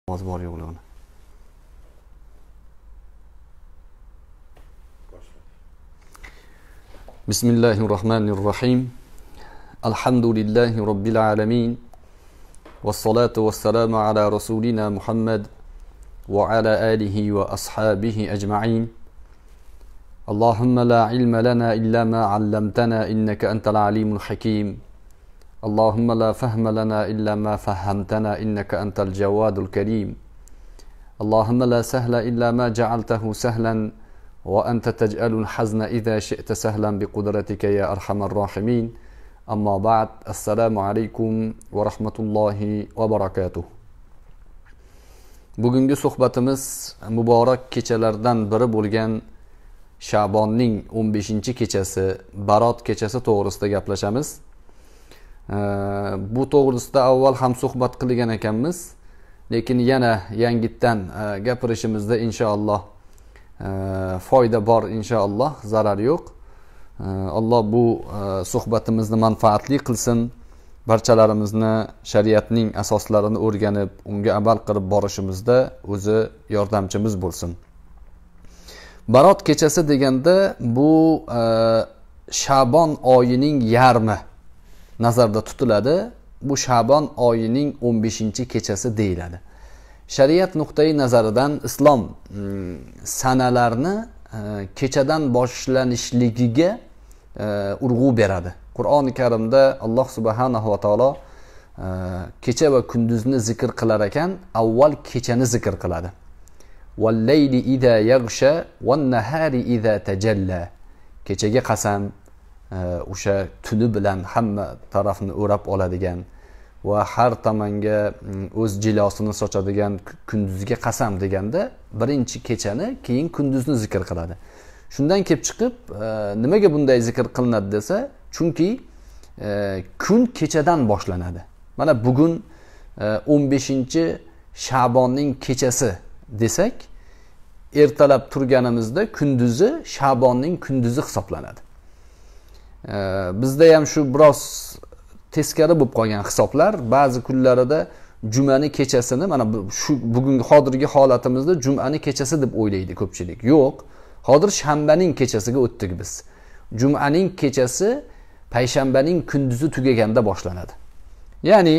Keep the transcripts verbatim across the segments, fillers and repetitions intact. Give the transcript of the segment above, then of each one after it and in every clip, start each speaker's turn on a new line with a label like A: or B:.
A: Namaz bor yo'qligini. Bismillahirrahmanirrahim. Alhamdulillahi robbil alamin. Wassalatu wassalamu ala rasulina Muhammad wa ala alihi wa ashabihi ajma'in. Allahumma la ilma lana illa ma 'allamtana innaka antal alimul hakim. Allahumma la fahma lana illa ma fahamtana innaka antal jawadul karim. Allahumma la sahla illa ma ja'altahu sahlan wa anta taj'alul hazna idha shi'ta sahlan biqudratika ya arhamar rahimin. Amma ba'd. Assalomu alaykum va rahmatullohi va barakatuh. Bugungi suhbatimiz muborak kechalardan biri bo'lgan Sha'bonning o'n beshinchi kechasi, Barot kechasi to'g'risida gaplashamiz. Bu to'g'risida avval ham suhbat qilgan ekanmiz, lekin yana yangitdan gapirishimizda inshaalloh foyda bor, inshaalloh zarar yo'q. Alloh bu suhbatimizni manfaatli qilsin, barchalarimizni shariatning asoslarini o'rganib, unga amal qilib borishimizda o'zi yordamchimiz bo'lsin. Barot kechasi deganda bu Sha'bon oyining yarmi nazarda tutiladi. Bu Sha'bon oyining o'n beshinchi kechasi deyiladi. Shariat nuqtai nazaridan islom sanalarni kechadan boshlanishligiga urg'u beradi. Qur'oni Karimda Alloh subhanahu va taolo kecha va kunduzni zikr qilar ekan, avval kechani zikr qiladi. Val-layli idha yaghsha wan-nahari idha tajalla. Kechaga qasam, o'sha tuni bilan hamma tarafni o'rab oladigan va har tomonga o'z jilosini sochadigan kunduzga qasam deganda birinchi kechani, keyin kunduzni zikr qiladi. Shundan kelib chiqib, nimaga bunday zikr qilinadi desa, chunki kun kechadan boshlanadi. Mana bugun o'n beshinchi Sha'bonning kechasi desak, ertalab turganimizda kunduzi Sha'bonning kunduzi hisoblanadi. Bizda ham shu biroz teskari bo'lib qolgan hisoblar. Ba'zi kunlarida jumani kechasini, mana shu bugungi hozirgi holatimizda jumani kechasi deb o'ylaydi ko'pchilik. Yo'q, hozir shanbaning kechasiga o'tdik biz. Jumaning kechasi payshanbaning kunduzi tugaganda boshlanadi. Ya'ni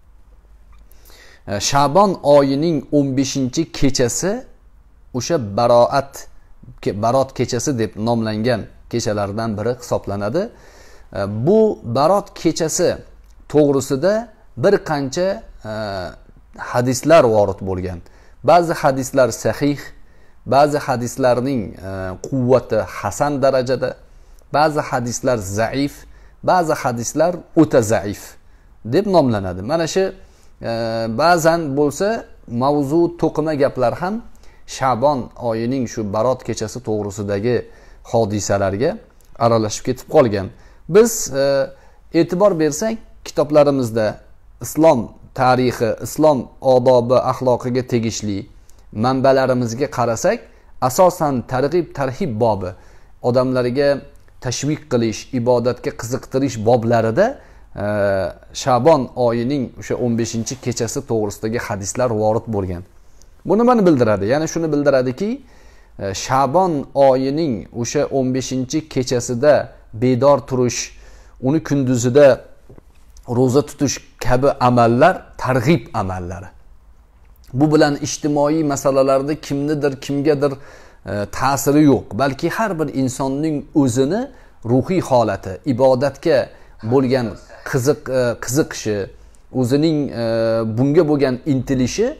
A: Sha'bon oyining o'n beshinchi kechasi o'sha Baroat Barot kechasi deb nomlangan kechalardan biri hisoblanadi. Bu Barot kechasi to'g'risida bir qancha hadislar vorid bo'lgan. Ba'zi hadislar sahih, ba'zi hadislarning quvvati hasan darajada, ba'zi hadislar zaif, ba'zi hadislar o'ta zaif deb nomlanadi. Mana shu ba'zan bo'lsa mavzu to'qima gaplar ham Sha'bon oyining shu Barot kechasi to'g'risidagi hodisalarga aralashib ketib qolgan. Biz e'tibor bersak, kitoblarimizda islom tarixi, islom odobi, axloqiga tegishli manbalarimizga qarasak, asosan targ'ib tarhib bobi, odamlarga tashviq qilish, ibodatga qiziqtirish boblarida Sha'bon oyining o'sha o'n beshinchi kechasi to'g'risidagi hadislar vorid bo'lgan. Bu nimani bildiradi? Ya'ni shuni bildiradiki, Sha'bon oyining o'sha o'n beshinchi kechasida bedor turish, uni kunduzida roza tutish kabi amallar targ'ib amallari. Bu bilan ijtimoiy masalalarda kimnidir, kimgadir ta'siri yo'q, balki har bir insonning o'zini ruhiy holati, ibodatga bo'lgan qiziq qiziqishi, o'zining bunga bo'lgan intilishi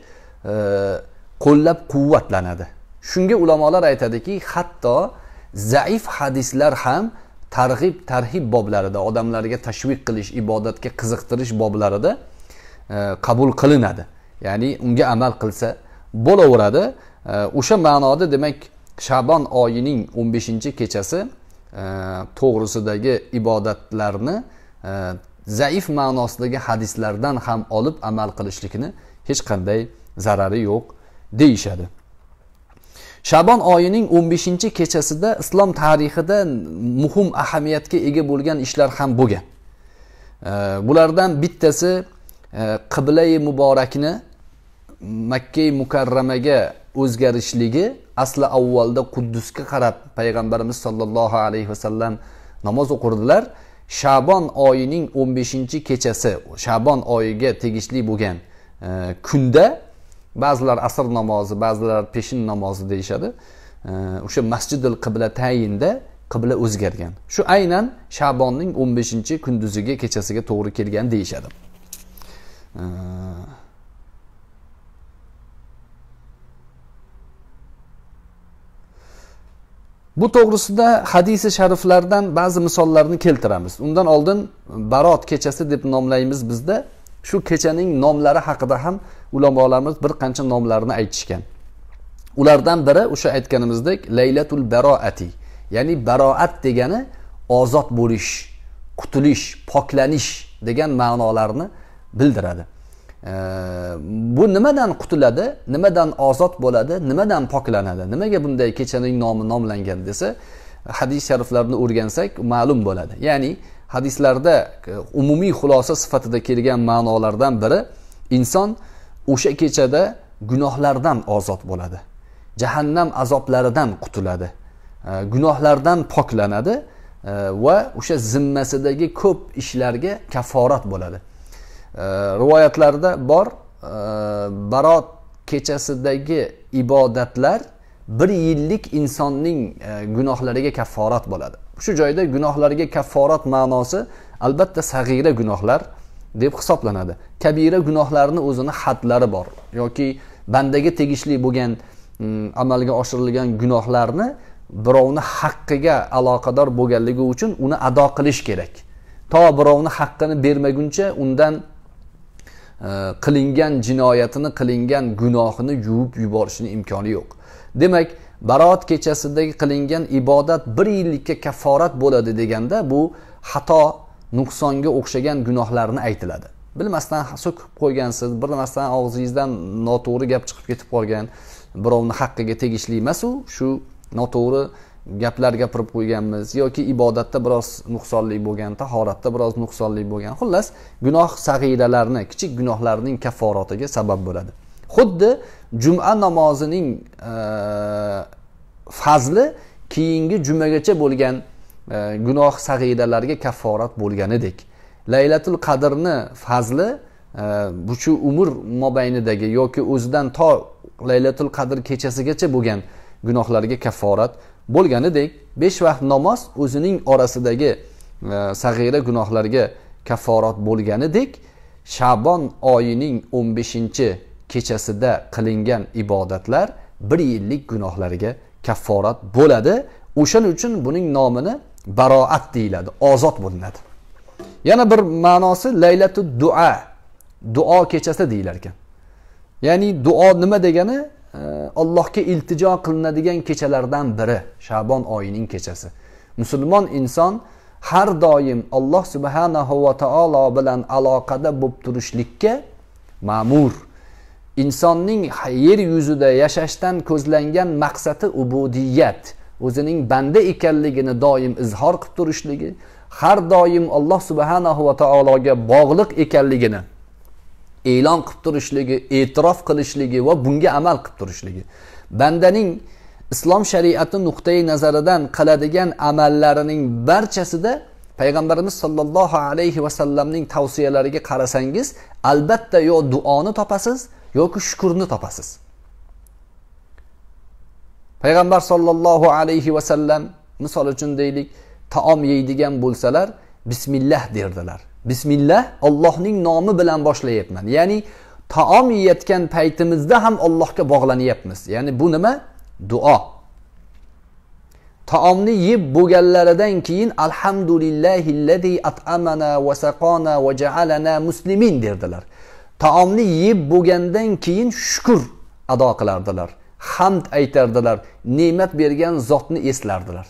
A: qo'llab-quvvatlanadi. Shunga ulamolar aytadiki, hatto zaif hadislar ham targ'ib tarhib boblarida, odamlarga tashviq qilish, ibodatga qiziqtirish boblarida qabul qilinadi. Ya'ni unga amal qilsa bo'laveradi. O'sha ma'noda demak Sha'bon oyining o'n beshinchi kechasi to'g'risidagi ibodatlarni zaif ma'nosidagi hadislardan ham olib amal qilishlikni hech qanday zarari yo'q deyishadi. Sha'bon oyining o'n beshinchi kechasida islom tarixida muhim ahamiyatga ega bo'lgan ishlar ham bo'lgan. Bulardan bittasi qibla-i muborakni Makka mukarramaga o'zgarishligi asli avvalda Quddusga qarab payg'ambarimiz sollallohu alayhi vasallam namoz o'qirdilar. Sha'bon oyining o'n beshinchi kechasi, Sha'bon oyiga tegishli bo'lgan e, kunda ba'zilar asr namozi, ba'zilar peshin namozi deyshadi. E, o'sha Masjidul Qiblatayinda qibla o'zgargan. Shu aynan Sha'bonning o'n beshinchi kunduziga, kechasiga to'g'ri kelgan deyshadi. E, Bu to'g'risida hadisi shariflardan ba'zi misollarni keltiramiz. Undan oldin Barot kechasi deb nomlaymiz bizda. Shu kechaning nomlari haqida ham ulamolarimiz bir qancha nomlarni aytishgan. Ulardan biri o'sha aytganimizdek Laylatul Baroati, ya'ni baroat degani ozod bo'lish, qutulish, poklanish degan ma'nolarni bildiradi. Ee, bu nimadan qutuladi, nimadan ozod bo'ladi, nimadan poklanadi, nimaga bunday kechaning nomi nomlangan desa, hadis shariflarni o'rgansak ma'lum bo'ladi. Ya'ni hadislarda umumiy xulosa sifatida kelgan ma'nolardan biri inson o'sha kechada gunohlardan ozod bo'ladi, jahannam azoblaridan qutuladi, e, gunohlardan poklanadi e, va o'sha zimmasidagi ko'p ishlarga kafforat bo'ladi. E, rivoyatlarda bor, e, Barot kechasidagi ibodatlar bir yillik insonning e, gunohlariga kafforat bo'ladi. Shu joyda gunohlariga kafforat ma'nosi albatta sag'ira gunohlar deb hisoblanadi. Kabira gunohlarning o'zini hadlari bor yoki bandaga tegishli bo'lgan amalga oshirilgan gunohlarni birovni haqqiga aloqador bo'lganligi uchun uni ado qilish kerak. To birovni haqqini bermaguncha undan e, qilingan jinoyatini, qilingan gunohini yuvib yuborishning imkoni yo'q. Demak, Barot kechasidagi qilingan ibodat bir yillikka kafforat bo'ladi deganda bu xato, nuqsonga o'xshagan gunohlarni aytiladi. Bilmasdan so'kib qo'ygansiz, bilmasdan og'zingizdan noto'g'ri gap chiqib ketib qolgan, birovni haqqiga tegishli emas u, shu noto'g'ri gaplar gapirib qo'yganmiz yoki ibodatda biroz nuqsonli bo'lgan, tahoratda biroz nuqsonli bo'lgan. Xullas, gunoh sag'iralarni, kichik gunohlarning kafforatiga sabab bo'ladi. Xuddi juma namozining e, fazli keyingi jumagacha bo'lgan e, gunoh sag'iralarga kafforat bo'lganidek, Laylatul Qadrni fazli e, bu shu umr mobaynidagi yoki o'zidan to Laylatul Qadr kechasigacha bo'lgan gunohlarga kafforat bo'lganidek, besh vaqt namoz o'zining orasidagi e, sag'ira gunohlarga kafforat bo'lganidek, Sha'bon oyining o'n beshinchi kechasida qilingan ibodatlar bir yillik gunohlariga kafforat bo'ladi. O'shaning uchun buning nomini baroat deyiladi, ozod bo'linadi. Yana bir ma'nosi Laylatud Du'a, duo kechasi deyilar ekan. Ya'ni duo nima degani? Allohga iltijo qilinadigan kechalardan biri Sha'bon oyining kechasi. Musulmon inson har doim Alloh subhanahu va taolo bilan aloqada bo'lib turishlikka ma'mur. İnsonning yer yuzida yashashdan ko'zlangan maqsadi ubudiyat, o'zining banda ekanligini doim izhor qilib turishligi, har doim Alloh subhanahu va taologa bog'liq ekanligini e'lon qilib turishligi, e'tirof qilishligi va bunga amal qilib turishligi. Bandaning islom shariati nuqtai nazaridan qiladigan amallarining barchasida Payg'ambarimiz sollallohu alayhi va sallamning tavsiyalariga qarasangiz, albatta yo duoni topasiz yoki shukrni topasiz. Payg'ambar sollallohu alayhi va sallam misol uchun deylik, taom yeydigan bo'lsalar, bismillah derdilar. Bismillah, Allohning nomi bilan boshlayapman. Ya'ni taom yeyotgan paytimizda ham Allohga bog'lanyapmiz. Ya'ni bu nima? Duo. Taomni yeb bo'lganlaridan keyin alhamdulillahillazi at'amana va saqana va ja'alana muslimin derdilar. Taomni yeb bo'lgandan keyin shukr ado qilardilar, hamd aytardilar, ne'mat bergan zotni eslardilar.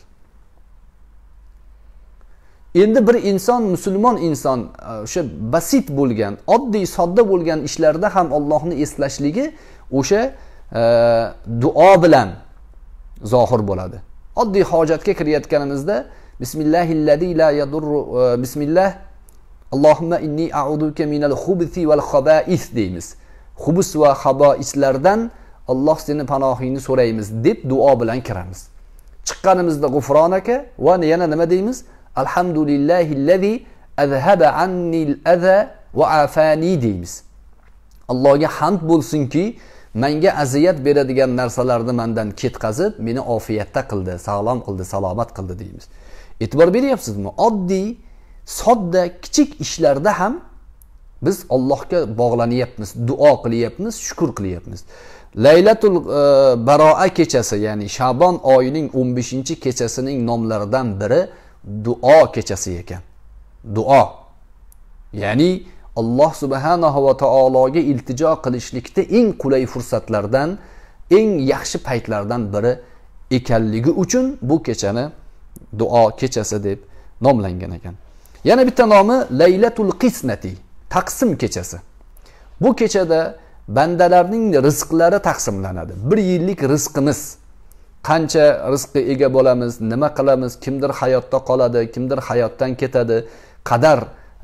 A: Endi bir inson, musulmon inson o'sha basit bo'lgan, oddiy, sodda bo'lgan ishlarda ham Allohni eslashligi o'sha e, duo bilan zohir bo'ladi. Oddiy hojatga kirayotganimizda bismillahillazi la yadurru bismillah Allohumma inni a'uduka minal xubuthi val xaba'is deymiz. xubus va haboislardan Alloh seni panohingni so'raymiz deb duo bilan kiramiz. Chiqqanimizda g'ufronaka va yana nima deymiz? Alhamdulillahillazi azhaba annil adha va afani deymiz. Allohga hamd bo'lsinki, menga aziyat beradigan narsalarni mendan ketkazib, meni ofiyatda qildi, sog'lom qildi, salomat qildi deymiz. E'tibor beryapsizmi? Oddiy, sodda, kichik ishlarda ham biz Allohga bog'lanyapmiz, duo qilyapmiz, shukr qilyapmiz. Laylatul e, Baro'a kechasi, ya'ni Sha'bon oyining o'n beshinchi kechasining nomlaridan biri duo kechasi ekan. Duo. Ya'ni Alloh subhanahu va taologa iltijo qilishlikda eng qulay fursatlardan, eng yaxshi paytlardan biri ekanligi uchun bu kechani duo kechasi deb nomlangan ekan. Yana bitta nomi Laylatul Qisnati, taqsim kechasi. Bu kechada bandalarning rizqlari taqsimlanadi. Bir yillik rizqimiz, qancha rizqqa ega bo'lamiz, nima qilamiz, kimdir hayotda qoladi, kimdir hayotdan ketadi, qadar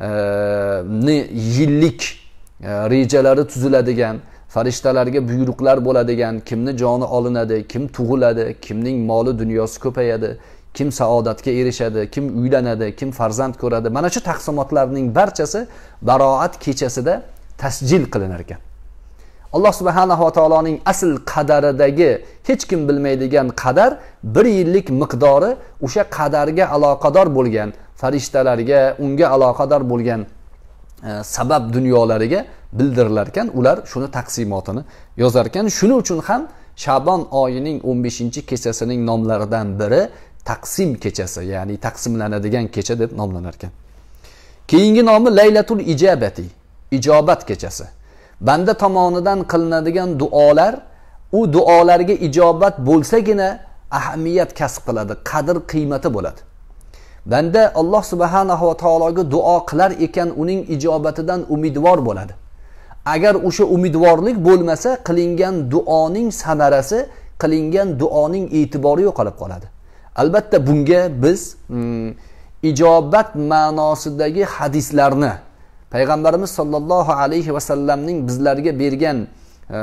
A: ni yillik rejalari tuziladigan, farishtalarga buyruqlar bo'ladigan, kimni joni olinadi, kim tug'iladi, kimning moli dunyosi ko'payadi, kim saodatga erishadi, kim uylanadi, kim farzand ko'radi. Mana shu taqsimotlarning barchasi Baroat kechasida tasjil qilinar ekan. Alloh subhanahu va taoloning asl qadaridagi hech kim bilmaydigan qadar bir yillik miqdori o'sha qadarga aloqador bo'lgan farishtalarga, unga aloqador bo'lgan e, sabab dunyolariga bildirilar ekan. Ular shuni taqsimotini yozar ekan. Shuning uchun ham Sha'bon oyining o'n beshinchi kechasining nomlaridan biri taqsim kechasi, ya'ni taqsimlanadigan kecha deb nomlanar ekan. Keyingi nomi Laylatul Ijabati, ijobat kechasi. Banda tomonidan qilinadigan duolar, u duolarga ijobat bo'lsagina ahamiyat kasb qiladi, qadr qiymati bo'ladi. Banda Alloh subhanahu va taologa duo qilar ekan, uning ijobatidan umidvor bo'ladi. Agar o'sha umidvorlik bo'lmasa, qilingan duoning samarasi, qilingan duoning e'tibori yo'qolib qoladi. Albatta bunga biz hmm, ijobat ma'nosidagi hadislarni, Payg'ambarimiz sollallohu alayhi va sallamning bizlarga bergan e,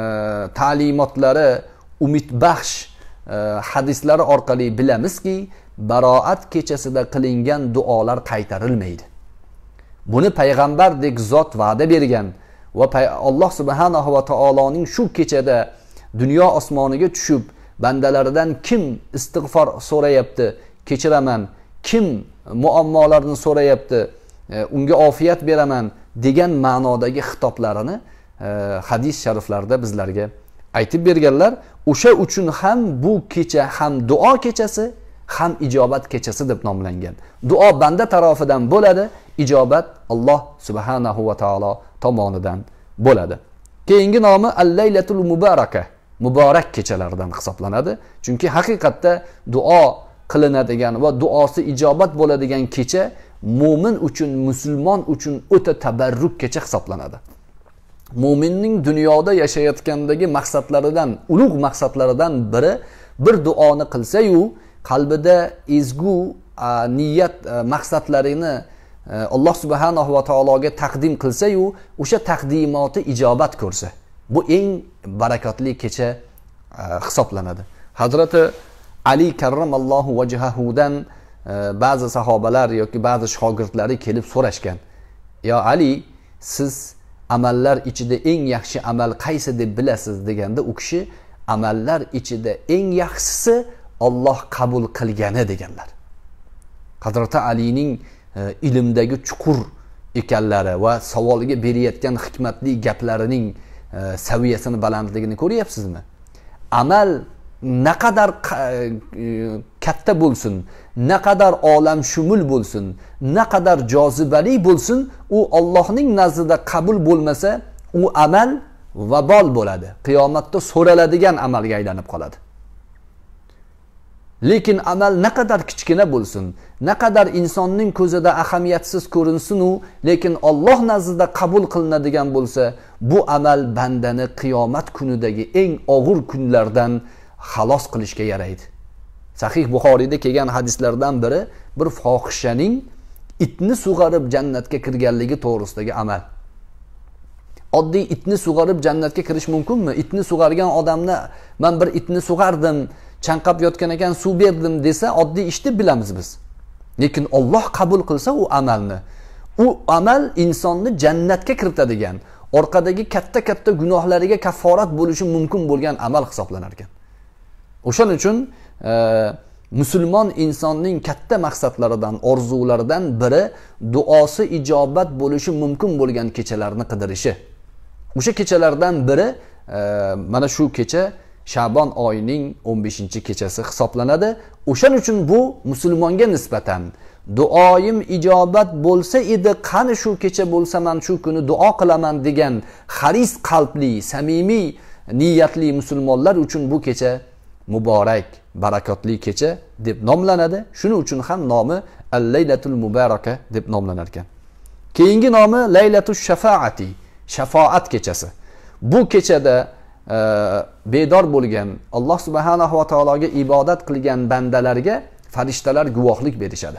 A: ta'limotlari, umidbaxsh e, hadislari orqali bilamizki, Baroat kechasida qilingan duolar qaytarilmaydi. Buni payg'ambardek zot va'da bergan va Alloh subhanahu va taoloning shu kechada dunyo osmoniga tushib bandalaridan kim istig'for so'rayapti, kechiraman, kim muammolarni so'rayapti, unga ofiyat beraman degan ma'nodagi xitoblarini e, hadis shariflarda bizlarga aytib berganlar. O'sha uchun ham bu kecha ham duo kechasi, ham ijobat kechasi deb nomlangan. Duo banda tarafidan bo'ladi, ijobat Alloh subhanahu va taolo tomonidan bo'ladi. Keyingi nomi Al-Laylatul Mubaraka, muborak kechalardan hisoblanadi. Chunki haqiqatda duo qilinadigan va duosi ijobat bo'ladigan kecha mo'min uchun, musulmon uchun o'ta tabarruk kecha hisoblanadi. Mo'minning dunyoda yashayotgandagi maqsadlaridan, ulug' maqsadlaridan biri bir duoni qilsa-yu, qalbida ezgu niyat maqsadlarini Alloh subhanahu va taologa taqdim qilsa-yu, o'sha taqdimoti ijobat ko'rsa, bu eng barakatli kecha hisoblanadi. Hazrati Ali karramallohu vajhahudan ba'zi sahobalar yoki ba'zi shogirdlari kelib so'rashgan. "Ya Ali, siz amallar ichida eng yaxshi amal qaysi deb bilasiz?" deganda u kishi amallar ichida eng yaxshisi Alloh qabul qilgani deganlar. Hazrati Alining e, ilmdagi chuqur ekanlari va savoliga berayotgan hikmatli gaplarining e, saviyasini balandligini ko'ryapsizmi? Amal naqadar e, katta bo'lsin, naqadar olamshumul bo'lsin, naqadar jozibali bo'lsin, u Allohning nazdida qabul bo'lmasa, u amal vabol bo'ladi. Qiyomatda so'raladigan amalga aylanib qoladi. Lekin amal naqadar kichkina bo'lsin, naqadar insonning ko'zida ahamiyatsiz ko'rinsin u, lekin Alloh nazdida qabul qilinadigan bo'lsa, bu amal bandani qiyomat kunidagi eng og'ir kunlardan xalos qilishga yaraydi. Sahih Buxoriyda kelgan hadislardan biri bir fohishaning itni sug'arib jannatga kirganligi to'g'risidagi amal. oddiy itni sug'orib jannatga kirish mumkinmi? Itni sug'argan odamni men bir itni sug'ardim, chanqab yotgan ekan suv berdim desa oddiy ish deb bilamiz biz. Lekin Alloh qabul qilsa u amalni, u amal insonni jannatga kiritadigan, orqadagi katta-katta gunohlariga kafforat bo'lishi mumkin bo'lgan amal hisoblanar ekan. O'shaning uchun e, musulmon insonning katta maqsadlaridan, orzularidan biri duosi ijobat bo'lishi mumkin bo'lgan kechalarni qidirishi. O'sha kechalardan biri e, mana shu kecha Sha'bon oyining o'n beshinchi kechasi hisoblanadi. O'shaning uchun bu musulmonga nisbatan duoyim ijobat bo'lsa edi, qani shu kecha bo'lsa men shu kuni duo qilaman degan xaris qalbli, samimiy niyatli musulmonlar uchun bu kecha muborak, barakotli kecha deb nomlanadi. Shuning uchun ham nomi Al-Laylatul Mubaraka deb nomlanar ekan. Keyingi nomi Laylatul Shafaati, shafaat kechasi. Bu kechada e, bedor bo'lgan, Alloh subhanahu va taologa ibodat qilgan bandalarga farishtalar guvohlik berishadi.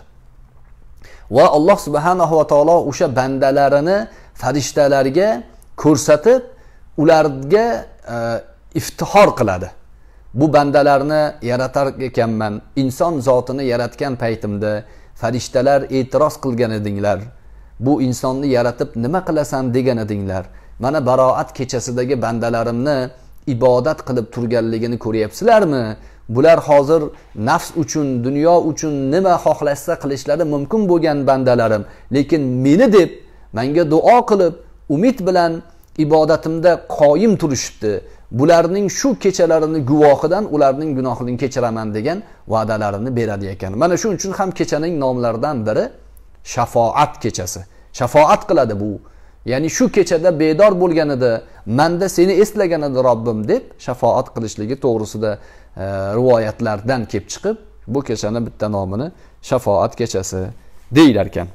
A: Va Alloh subhanahu va taolo o'sha bandalarini farishtalarga ko'rsatib, ularga e, iftixor qiladi. Bu bandalarni yaratar ekanman, inson zotini yaratgan paytimda farishtalar e'tiroz qilgan edinglar. Bu insonni yaratib nima qilasan degan edinglar. Mana baroat kechasidagi bandalarimni ibodat qilib turganligini ko'ryapsizlarmi? Bular hozir nafs uchun, dunyo uchun nima xohlashsa qilishlari mumkin bo'lgan bandalarim, lekin meni deb menga duo qilib, umid bilan ibodatimda qoyim turishibdi. Bularning shu kechalarini guvohidan ularning gunohlarini kechiraman degan va'dalarini beradi ekan. Mana shuning uchun ham kechaning nomlaridan biri shafaat kechasi. Shafaat qiladi bu. Ya'ni shu kechada bedor bo'lganida, menda seni eslagan edi Robbim deb shafaat qilishligi to'g'risida e, rivoyatlardan kelib chiqib, bu kechani bitta nomini shafaat kechasi deylar ekan.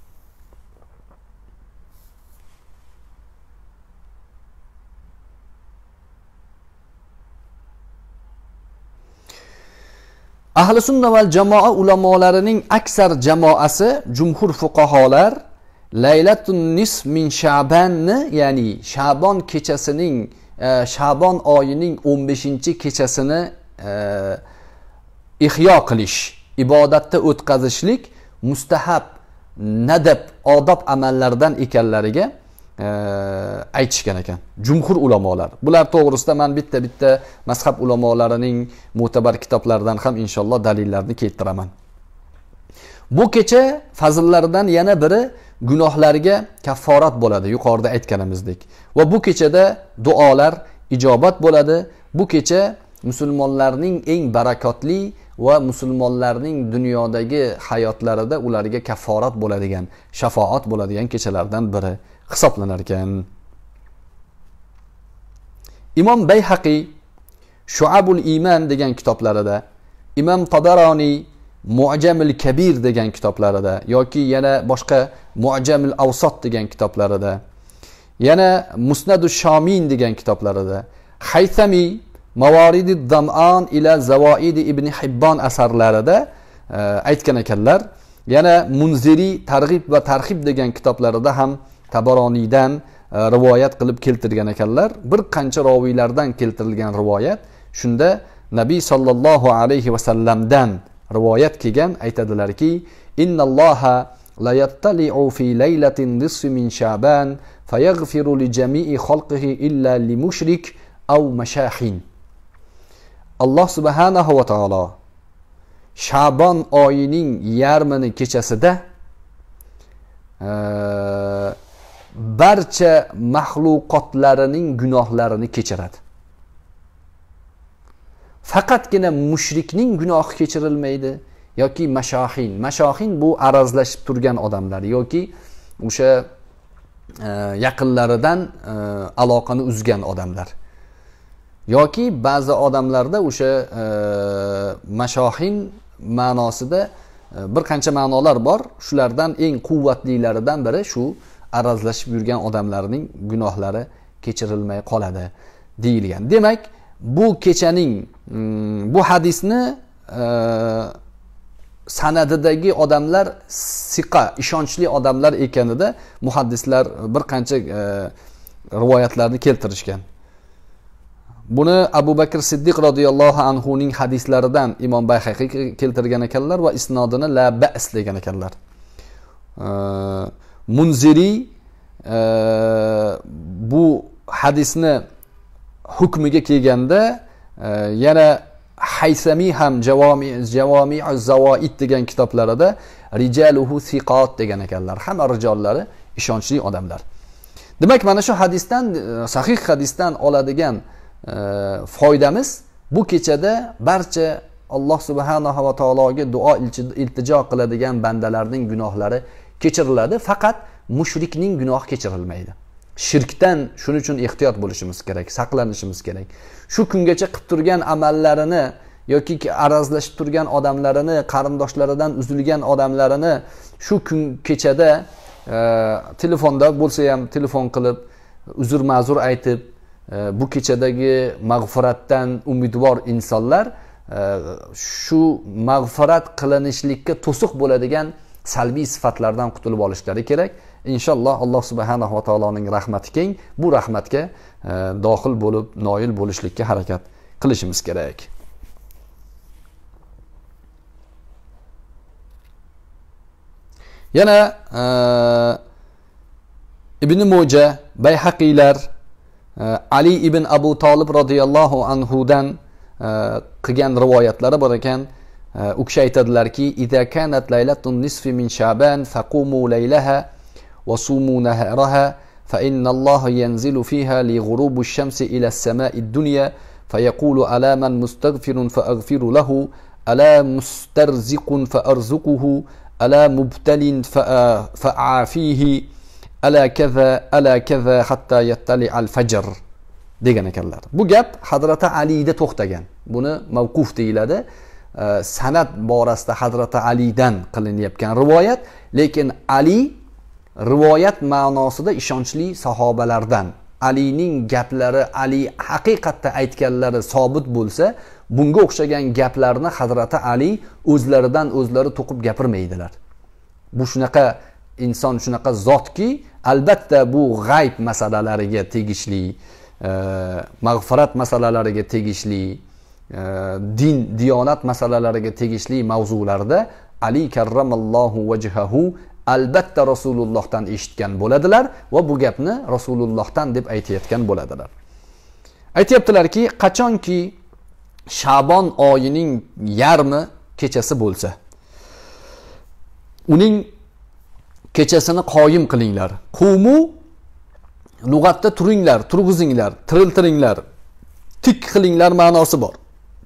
A: Ahli sunna val jamoa ulamolarining aksar jamoasi, jumhur fuqaholar Laylatun Nisf min Sha'banni, ya'ni Sha'bon kechasining, e, Sha'bon oyining o'n beshinchi kechasini e, ihyo qilish, ibodatda o'tkazishlik mustahab, nadab, odob amallardan ekanlariga e, aytishgan ekan jumhur ulamolar. Bular to'g'risida men bitta-bitta mazhab ulamolarining mo'tabar kitoblaridan ham inshaalloh dalillarni keltiraman. Bu kecha fazillaridan yana biri gunohlarga kafforat bo'ladi, yuqorida aytganimizdek. Va bu kechada duolar ijobat bo'ladi. Bu kecha musulmonlarning eng barakotli va musulmonlarning dunyodagi hayotlarida ularga kafforat bo'ladigan, shafaat bo'ladigan kechalardan biri hisoblanar ekan. Imom Bayhaqi Shu'abul Iman degan kitoblarida, Imom Tabaroniy Mu'jamul Kabir degan kitoblarida yoki yana boshqa Mu'jamul Awsat degan kitoblarida, yana Musnadush Shomin degan kitoblarida, Haythami Mawaridid Dam'an ila Zawaid ibn Hibbon asarlarida e, aytgan ekanlar. Yana Munziri Targ'ib va Tarhib degan kitoblarida ham Tabaroniydan e, rivoyat qilib keltirgan ekanlar. Bir qancha roviylardan keltirilgan rivoyat, shunda Nabiy sallallohu alayhi va sallamdan rivoyat kelgan, aytadilarki, innalloha la yattali'u fi laylatin nisfi min Sha'ban fayaghfiru li jami'i khalqihi illa li mushrik aw mashahin. Alloh subhanahu va taolo Sha'bon oyining yarmini kechasida e, barcha mahluqotlarining gunohlarini kechiradi. Faqatgina mushrikning gunohi kechirilmaydi yoki mashohin. Mashohin bu arazlashib turgan odamlar yoki o'sha e, yaqinlaridan e, aloqani uzgan odamlar. Yoki ba'zi odamlarda o'sha e, mashohin ma'nosida e, bir qancha ma'nolar bor. Shulardan eng quvvatlilaridan biri shu arazlashib yurgan odamlarning gunohlari kechirilmay qoladi deyilgan. Demak, bu kechaning bu hadisni e, sanadidagi odamlar siqa, ishonchli odamlar ekanida muhaddislar bir qancha e, rivoyatlarni keltirishgan. Buni Abu Bakr Siddiq radhiyallohu anhu ning hadislaridan Imom Bayhaqiy keltirgan ekanlar va isnodini la ba's degan ekanlar. Munziri bu hadisni hukmiga kelganda yana Haysami ham Javomi Javomi'uz Zawaid degan kitoblarida rijaluhu thiqat degan ekanlar. Hamma rijollari ishonchli odamlar. Demak, mana shu hadisdan, sahih hadisdan oladigan foydamiz bu kechada barcha Alloh subhanahu va taologa duo iltijo qiladigan bandalarning gunohlari kechiriladi, faqat mushrikning gunohi kechirilmaydi. Shirkdan shuning uchun ehtiyot bo'lishimiz kerak, saqlanishimiz kerak. Shu kungacha qilib turgan amallarini yoki arazlashib turgan odamlarini, qarindoshlaridan uzilgan odamlarini shu kun kechada e, telefonda bo'lsa ham telefon qilib, uzr ma'zur aytib, e, bu kechadagi mag'firatdan umidvor insonlar e, shu mag'firat qilinishlikka to'siq bo'ladigan salbiy sifatlardan qutulib olishlari kerak. İnşallah Allah subhanahu va taoloning rahmati keng, bu rahmatga e, dohil bo'lib, noil bo'lishlikka harakat qilishimiz kerak. Yana e, Ibn Moja, Bayhaqiylar e, Ali ibn Abu Talib radhiyallohu anhudan e, qilgan rivoyatlari bor ekan. U kishi aytadilarki, "Idza kanat laylatun nisfi min Sha'ban faqumu laylaha وصوموا نهارها فإن الله ينزل فيها لغروب الشمس إلى السماء الدنيا فيقول ألا من مستغفر فأغفر له ألا مسترزق فأرزقه ألا مبتل فأعافيه ألا كذا ألا كذا حتى يطلع الفجر" degan ekanlar. Bu gap Hazrati Alida to'xtagan. Buni mavquf deyiladi. Sanad borasida Hazrati Alidan qilinayotgan rivoyat, lekin Ali rivoyat ma'nosida ishonchli sahobalardan. Alining gaplari, Ali haqiqatda aytganlari sobit bo'lsa, bunga o'xshagan gaplarni Hazrati Ali o'zlaridan o'zlari to'qib gapirmaydilar. Bu shunaqa inson, shunaqa zotki, albatta bu g'ayb masalalariga tegishli, e, mag'firat masalalariga tegishli, e, din, diyonat masalalariga tegishli mavzularda Ali karramallohu vajhahu albatta Rasulullohdan eshitgan bo'ladilar va bu gapni Rasulullohdan deb aytayotgan bo'ladilar. Aytayaptilarki, qachonki Sha'bon oyining yarmi kechasi bo'lsa, uning kechasini qoyim qilinglar. Qumu lug'atda turinglar, turg'izinglar, tiriltiringlar, tik qilinglar ma'nosi bor.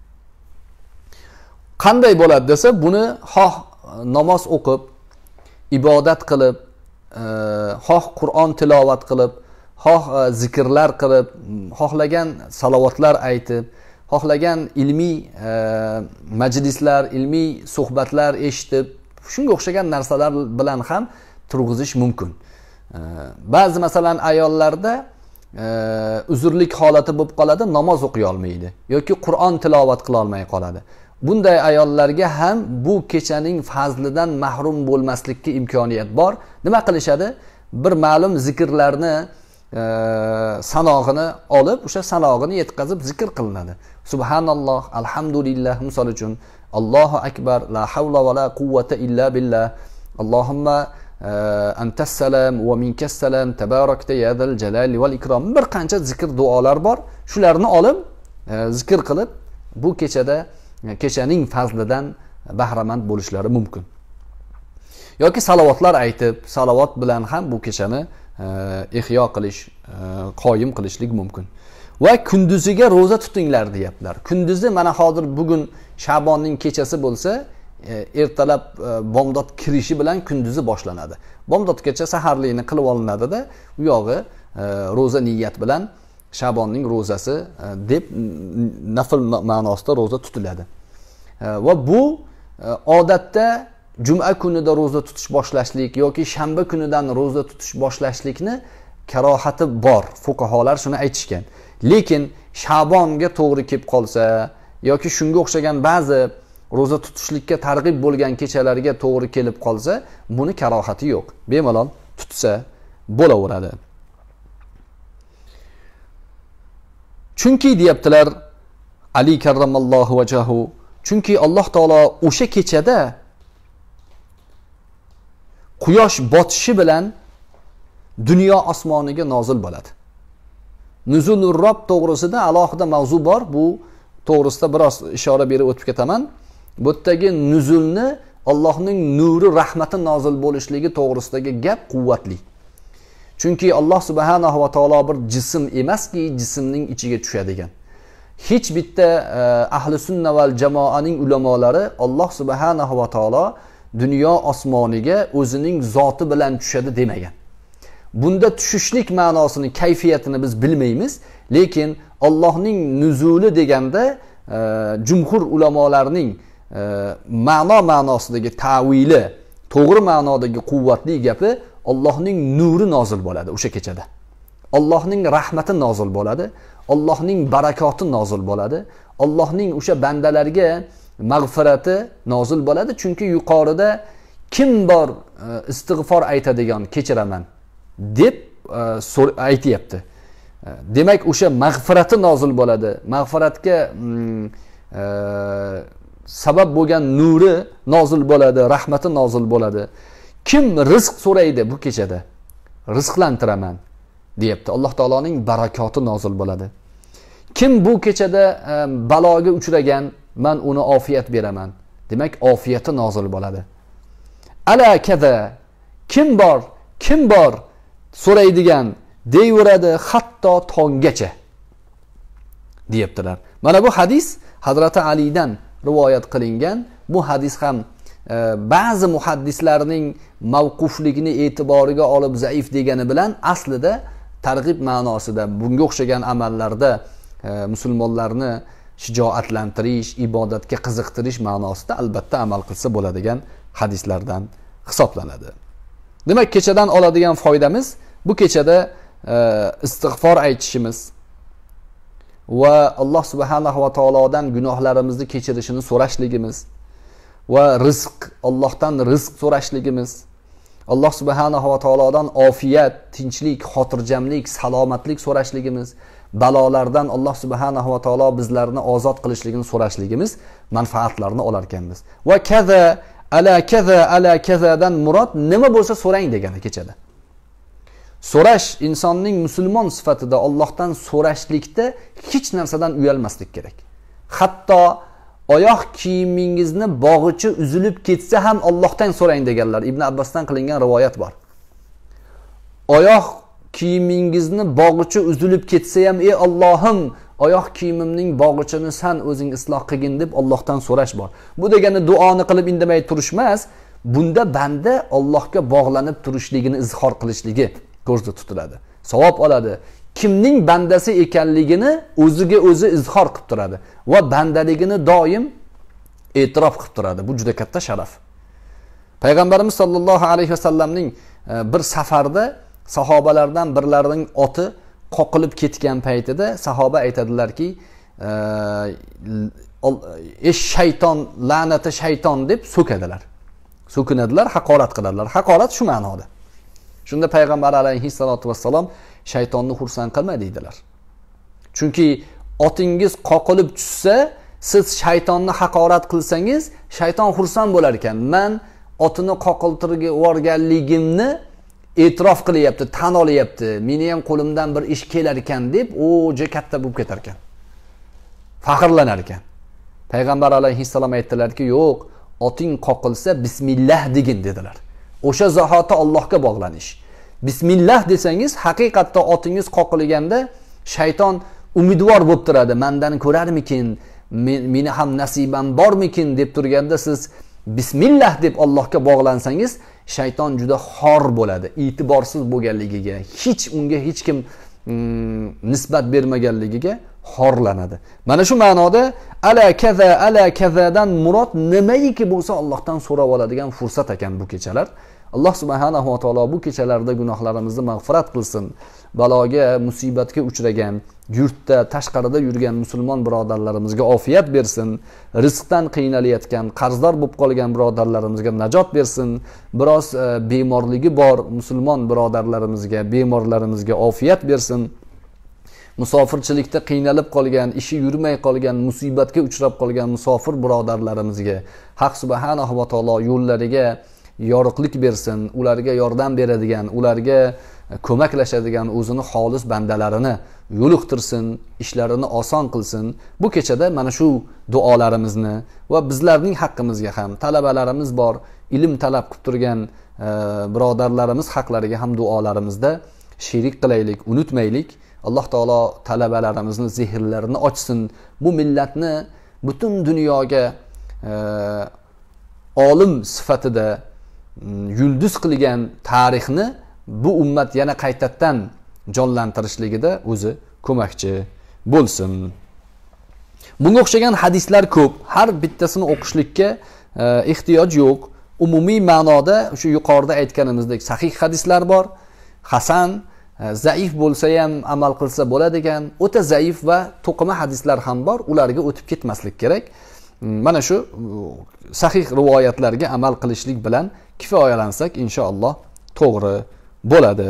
A: Qanday bo'ladi desa, buni xoh namoz o'qib, ibodat qilib, xoh Qur'on tilovat qilib, xoh zikrlar qilib, xohlagan salovatlar aytib, xohlagan ilmiy majlislar, ilmiy suhbatlar eshitib, shunga o'xshagan narsalar bilan ham turg'izish mumkin. Ba'zi masalan ayollarda uzrlik holati bo'lib qoladi, namoz o'qiy olmaydi yoki Qur'on tilovat qila olmay qoladi. Bunday ayollarga ham bu kechaning fazlidan mahrum bo'lmaslikka imkoniyat bor. Nima qilishadi? Bir ma'lum zikrlarni e, sanog'ini olib, o'sha sanog'ini yetkazib zikr qilinadi. Subhanalloh, alhamdulillah misol uchun, Allohu akbar, la havla va la quvvata illa billah, Allohumma antas salam va minkas salam, tabarakta ya zal jalali val ikrom. Bir qancha zikr duolar bor. Shularni olib e, zikr qilib bu kechada kechaning fazlidan bahramand bo'lishlari mumkin. Yoki salovatlar aytib, salovat bilan ham bu kechani e, ihyo qilish, e, qoyim qilishlik mumkin. Va kunduziga roza tutinglar deyaptilar. Kunduzi mana hozir bugun Sha'bonning kechasi bo'lsa, e, ertalab e, bomdod kirishi bilan kunduzi boshlanadi. Bomdodgacha saharlikni qilib olinadi-da, u yog'i e, roza niyat bilan Sha'bonning rozasi deb nafl ma'nosida roza tutiladi. Va bu odatda juma kunida roza tutish boshlashlik yoki shanba kunidan roza tutish boshlashlikni karohati bor. Fuqaholar shuni aytishgan. Lekin Sha'bonga to'g'ri kelib qolsa yoki shunga o'xshagan ba'zi roza tutishlikka targ'ib bo'lgan kechalarga to'g'ri kelib qolsa, buni karohati yo'q. Bemalol tutsa bo'laveradi. Chunki deyaptilar Ali karramallohu vajahu, chunki Alloh taolo o'sha kechada quyosh botishi bilan dunyo osmoniga nozil bo'ladi. Nuzulur Rob to'g'risida alohida mavzu bor. Bu to'g'risida biroz ishora berib o'tib ketaman. Bu yerdagi nuzulni Allohning nuri, rahmati nozil bo'lishligi to'g'risidagi gap quvvatli. Chunki Alloh subhanahu va taolo bir jism emaski, jismning ichiga tushadigan. Hech bitta ahli sunna val jamoaning ulamolari Alloh subhanahu va taolo dunyo osmoniga o'zining zoti bilan tushadi demagan. Bunda tushishlik ma'nosini, kayfiyatini biz bilmaymiz, lekin Allohning nuzuli deganda jumhur ulamolarning ma'no ma'nosidagi ta'vili, to'g'ri ma'nodagi quvvatli gapi Allohning nuri nozil bo'ladi o'sha kechada. Allohning rahmati nozil bo'ladi, Allohning barakoti nozil bo'ladi, Allohning o'sha bandalarga mag'firati nozil bo'ladi. Chunki yuqorida kim bor istig'for aytadigan, kechiraman deb aytayapti. Demak, o'sha mag'firati nozil bo'ladi. Mag'firatga sabab bo'lgan nuri nozil bo'ladi, rahmati nozil bo'ladi. Kim rizq so'raydi bu kechada? Rizqlantiraman deyapti. Alloh taoloning barakoti nozil bo'ladi. Kim bu kechada baloga uchragan, men uni ofiyat beraman. Demak, ofiyati nozil bo'ladi. Ala kaza, kim bor, kim bor so'raydigan deyveradi hatto tonggacha deyaptilar. Mana bu hadis Hazrati Alidan rivoyat qilingan. Bu hadis ham ba'zi muhaddislarning mavqufligini e'tiboriga olib zaif degani bilan aslida targ'ib ma'nosida, bunga o'xshagan amallarda musulmonlarni shijoatlantirish, ibodatga qiziqtirish ma'nosida albatta amal qilsa bo'ladigan hadislardan hisoblanadi. Demak, kechadan oladigan foydamiz bu kechada istig'for aytishimiz va Alloh subhanahu va taolodan gunohlarimizni kechirishini so'rashligimiz va rizq, Allohdan rizq so'rashligimiz, Alloh subhanahu va taolodan ofiyat, tinchlik, xotirjamlik, salomatlik so'rashligimiz, balolardan Alloh subhanahu va taolo bizlarni ozod qilishligini so'rashligimiz manfaatlarni olar ekanmiz. Va kaza ala kaza ala kazadan murod nima bo'lsa so'rang degani kechada. So'rash insonning musulmon sifatida Allohdan so'rashlikda hech narsadan uyalmaslik kerak. Hatto oyoq kiyimingizni bog'ichi uzilib ketsa ham Allohdan so'rang deganlar. Ibn Abbosdan qilingan rivoyat bor. Oyoq kiyimingizni bog'ichi uzilib ketsa ham, ey Allohim, oyoq kiyimimning bog'ichini san o'zing isloh qilgin deb Allohdan so'rash bor. Bu degani duoni qilib indamay turish emas, bunda banda Allohga bog'lanib turishligini izhor qilishligi ko'zda tutiladi. Savob oladi. Kimning bandasi ekanligini o'ziga o'zi izhor qilib turadi va bandaligini doim e'tirof qilib turadi. Bu juda katta sharaf. Payg'ambarimiz sollallohu alayhi vasallamning bir safarda sahobalardan birlarining oti qoqilib ketgan paytida sahoba aytadilarki, "Ey shayton, la'nati shayton" deb so'kadilar. So'kinadilar, haqorat qiladilar. Haqorat shu ma'noda. Shunda payg'ambar alayhissalatu vassalom shaytonni xursand qilma deydilar. Chunki otingiz qoqilib tushsa, siz shaytonni haqorat qilsangiz, shayton xursand bo'lar ekan. Men otini qoqiltirib yuborganligimni e'tirof qilyapti, tan olyapti. Meni ham qo'limdan bir ish kelar ekan deb o'ja katta bo'lib ketar ekan. Faxrlanar ekan. Payg'ambar alayhissalom aytdilarki, "Yo'q, oting qoqilsa bismillah degin" dedilar. O'sha zahoti Allohga bog'lanish. Bismillah desangiz, haqiqatda otingiz qoqilganda shayton umidvor bo'lib turadi. Mendan ko'rarmikin, meni ham nasibam bormikin deb turganda siz bismillah deb Allohga bog'lansangiz, shayton juda xor bo'ladi. E'tiborsiz bo'lganligiga, hech unga hech kim mm, nisbat bermaganligiga xorlanadi. Mana shu ma'noda ala kaza ala kazadan murod nimaiki bo'lsa Allohdan so'rab oladigan fursat ekan bu kechalar. Alloh subhanahu va taolo bu kechalarda gunohlarimizni mag'firat qilsin. Baloga, musibatga uchragan, yurtda, tashqarida yurgan musulmon birodarlarimizga ofiyat bersin. Rizqdan qiynalayotgan, qarzdor bo'lib qolgan birodarlarimizga najot bersin. Biroz e, bemorligi bor musulmon birodarlarimizga, bemorlarimizga ofiyat bersin. musofirchilikda qiynalib qolgan, ishi yurmay qolgan, musibatga uchrab qolgan musofir birodarlarimizga Haq subhanahu va taolo yo'llariga yorug'lik bersin, ularga yordam beradigan, ularga ko'maklashadigan o'zini xolis bandalarini yo'liqtirsin, ishlarini oson qilsin. Bu kechada mana shu duolarimizni va bizlarning haqqimizga ham talabalarimiz bor, ilm talab qilib turgan birodarlarimiz haqlariga ham duolarimizda sherik qilaylik, unutmaylik. Alloh taolo talabalarimizni zehnlarini ochsin. Bu millatni butun dunyoga e, olim sifatida yulduz qilgan tarixni bu ummat yana qaytadan jonlantirishligida o'zi ko'makchi bo'lsin. Bunga o'xshagan hadislar ko'p. Har bittasini o'qishlikka e, ehtiyoj yo'q. Umumiy ma'noda shu yuqorida aytganimizdek sahih hadislar bor. Hasan, zaif bo'lsa ham amal qilsa bo'ladigan, o'ta zaif va to'qima hadislar ham bor. Ularga o'tib ketmaslik kerak. Mana shu sahih rivoyatlarga amal qilishlik bilan kifoyalansak inshaalloh to'g'ri bo'ladi.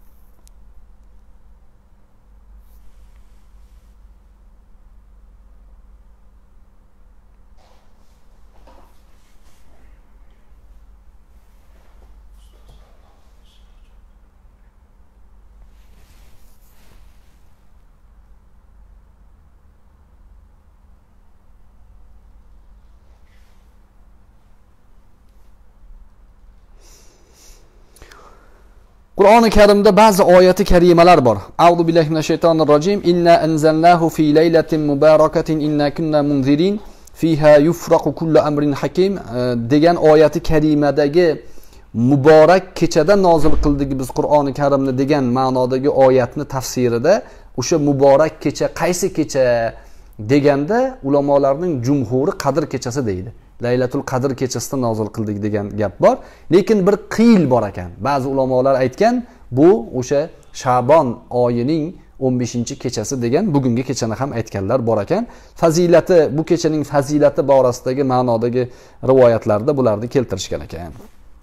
A: Qur'oni Karimda ba'zi oyati karimalar bor. A'udhu billahi minash shaytonir rojim. Inna anzalnahu fi laylatin mubarakatin inna kunna munzirin fiha yufraqu kullu amrin hakim degan oyati karimadagi muborak kechada nozil qildik biz Qur'oni Karimni degan ma'nodagi oyatni tafsirida o'sha muborak kecha qaysi kecha deganda ulamolarning jumhuri Qadr kechasi deydi. Laylatul Qadr kechasida nozil qildik degan gap bor. Lekin bir qiyil bor ekan. Ba'zi ulamolar aytgan, bu o'sha Sha'bon oyining o'n beshinchi kechasi degan, bugungi kechani ham aytganlar bor ekan. Fazilati, bu kechaning fazilati borasidagi ma'nodagi rivoyatlarda bularni keltirishgan ekan.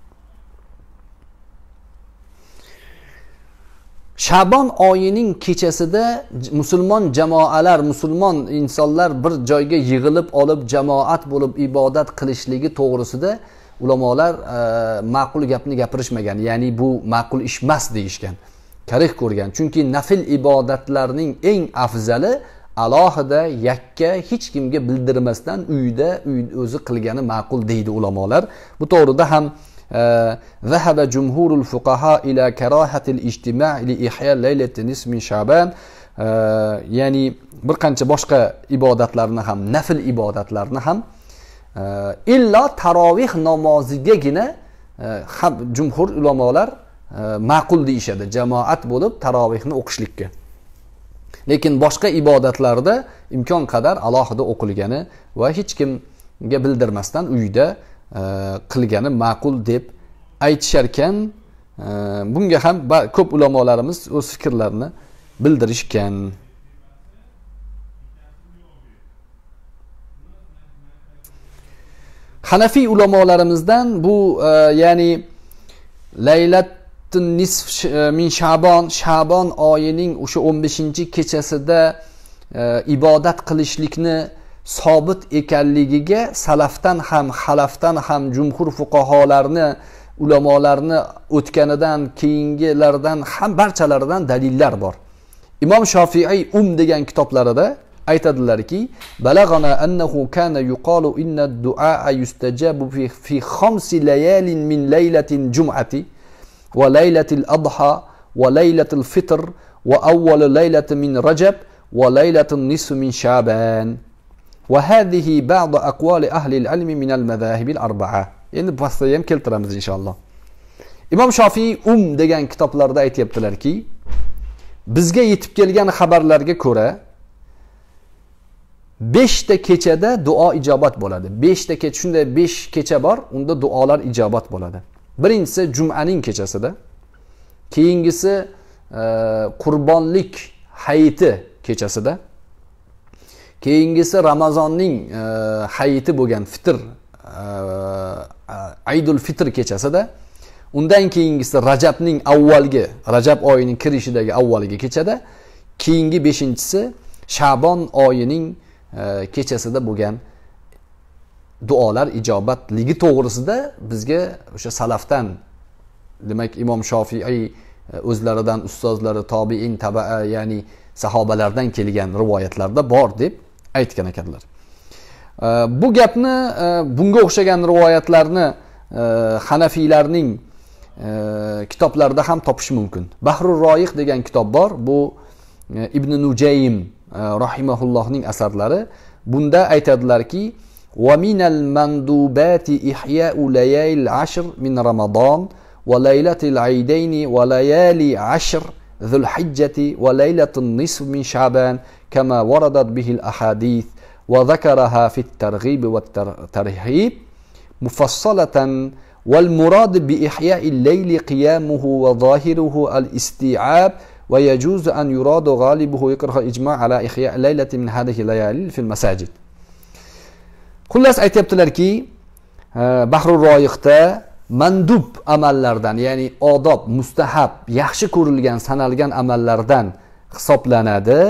A: Sha'bon oyining kechasida musulmon jamoalar, musulmon insonlar bir joyga yig'ilib olib jamoat bo'lib ibodat qilishligi to'g'risida ulamolar e, ma'qul gapni gapirishmagan. Ya'ni bu ma'qul ish emas deyishgan. Karih ko'rgan. Chunki nafil ibodatlarning eng afzali alohida yakka hech kimga bildirmasdan uyda o'zi qilgani ma'qul deydi ulamolar. Bu to'g'rida ham ذهب جمهور الفقهاء إلى كراهة الاجتماع لإحياء ليلة نصف من شعبان. ya'ni bir qancha boshqa ibodatlarni ham, nafil ibodatlarni ham illo tarovih namozigagina ham jumhur ulamolar ma'qul deyishadi, jamoat bo'lib tarovihni o'qishlikka. Lekin boshqa ibodatlarda imkon qadar alohida o'qilgani va hech kimga bildirmasdan uyda qilgani ma'qul deb aytishar ekan. Bunga ham ko'p ulamolarimiz o'z fikrlarini bildirishgan. Hanafiy ulamolarimizdan bu ya'ni Laylatun nisf min Sha'bon, Sha'bon oyining o'sha o'n beshinchi kechasida ibodat qilishlikni sobit ekanligiga salafdan ham, xalafdan ham jumhur fuqaholarni, ulamolarni o'tganidan, keyingilardan ham barchalaridan dalillar bor. Imom Shofiiy Um degan kitoblarida aytadilarki, balag'ana annahu kana yuqalu inna ad-du'a yustajabu fi fi khamsi layalin min laylatil jum'ati wa laylatil adha wa laylatil fitr wa awwal laylati min rajab wa laylatul nisf min sha'ban. وهذه بعض أقوال أهل العلم من المذاهب الأربعة. Endi pastda ham keltiramiz inshaalloh. Imom Shofiiy Um degan kitoblarda aytibdilarki, bizga yetib kelgan xabarlarga ko'ra besh ta kechada duo ijobat bo'ladi. besh ta kecha, shunday besh kecha bor, unda duolar ijobat bo'ladi. Birinchisi Jum'aning kechasida, keyingisi qurbonlik hayiti kechasida, keyingisi Ramazonning e, hayiti bo'lgan fitr, e, Aydul Fitr kechasida, undan keyingisi Rajabning avvalgi, Rajab oyining kirishidagi avvalgi kechada, keyingi beshinchisi Sha'bon oyining kechasida bo'lgan duolar ijobatligi to'g'risida bizga o'sha salafdan, demak Imom Shofiiy o'zlaridan ustozlari, tobiin, tabaa, ya'ni sahobalardan kelgan rivoyatlarda bor deb aytgan ekanlar. Bu gapni, bunga o'xshagan rivoyatlarni Hanafiylarning kitoblarida ham topish mumkin. Bahrul Royiq degan kitob bor. Bu Ibn Nujaym rahimahullohning asarlari. Bunda aytadilarki: "Va minal mandubati ihya'u layalil ashr min Ramazon va laylatil aydayni va layali ashr dhul hijjati va laylatul nisf min Sha'ban kama waradat bihil ahadith wa dhakaraha fit targhib wa tarhib mufassalatan wal murad bi ihya'il layli qiyamuhu wa zahiruhu al isti'ab va yajuzu an yuradu ghalibuhu yakrahu ijma' ala ihya' laylati min hadhihi layali fil masajid." Xullas aytibdilarki, Bahrul Royiqda mandub amallardan, ya'ni odob, mustahab, yaxshi ko'rilgan, sanalgan amallardan hisoblanadi.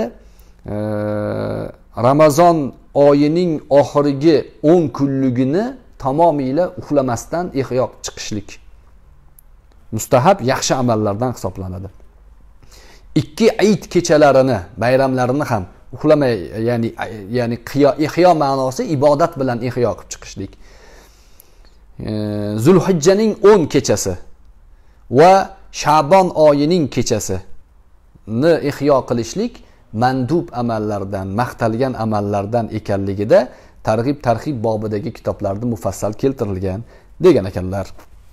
A: Ramazon oyining oxirgi o'n kunligini tamomila uxlamasdan ihyo chiqishlik mustahab, yaxshi amallardan hisoblanadi. Ikki Eid kechalarini, bayramlarini ham uxlamay, ya'ni ya'ni qiyo ihyo ma'nosi ibodat bilan ihyo qilib chiqishlik. Zulhijjaning o'n kechasi va Sha'bon oyining kechasi ni ihyo qilishlik mandub amallardan, maqtalgan amallardan ekanligida targ'ib tarhib bobidagi kitoblarda mufassal keltirilgan degan ekanlar.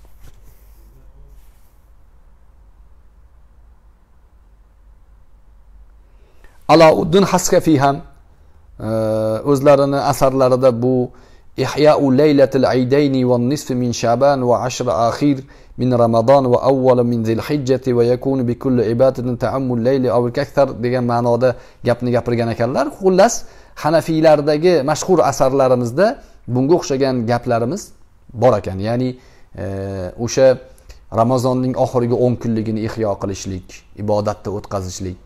A: Alauddin Haskafiy ham o'zlarini asarlarida bu ihya'u laylatil aydayni va nisf min Sha'ban va ashr akhir min Ramazon va awwal min Zilhijjati va yakunu bi kulli ibadatin ta'ammul layli aw al-kakthar degan ma'noda gapni gapirgan ekanlar. Xullas, Hanafiylardagi mashhur asarlarimizda bunga o'xshagan gaplarimiz bor ekan. Ya'ni o'sha Ramazonning oxirgi o'n kunligini ihyo qilishlik, ibodatda o'tkazishlik,